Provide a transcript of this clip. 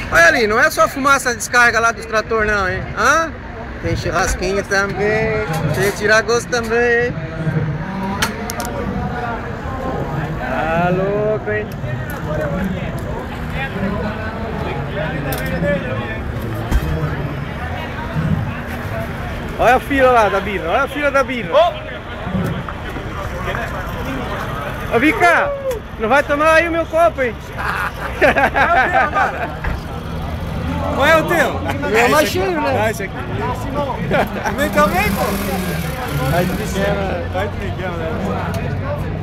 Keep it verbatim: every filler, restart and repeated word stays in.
Olha ali, não é só fumaça descarga lá dos trator não, hein? Hã? Tem churrasquinho também, tem tira-gosto também, hein? Tá louco, hein? Olha a fila lá da Bina, olha a fila da Bina. Ô Vika, não vai tomar aí o meu copo, hein? Qual é o teu? Meu é mais cheio, né? Ah, esse aqui. Vem também, pô? Vai de pequena, vai de pequena, né?